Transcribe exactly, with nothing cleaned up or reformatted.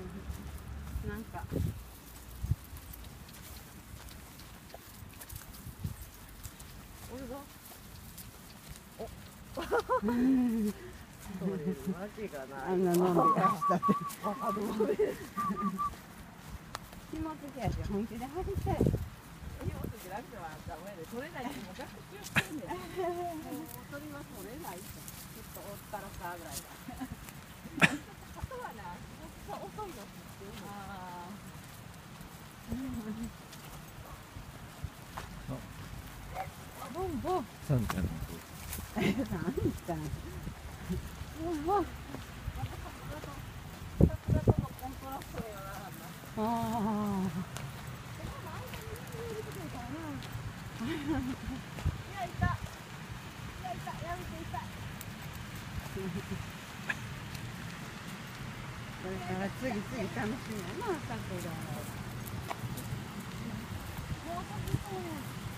なんかおるぞ。おそういうわけがない。 あんな飲んでらしたってバカどもです。 気持ちやし本気で走りたい。 荷物で楽はダメで取れないってもう学習してんねん。もう取りは取れないと。ちょっとおったらさぐらいだ。あとはな、遅いの知ってるの。ああ。ボンボン。 サンちゃんのサンちゃん。ボンボン。 さすがとのコントラストにはならんな。 ああ。 いや、いた。いや、いた。やめて、いた。 これから次々楽しみやな、桜。 もう飛びそうや。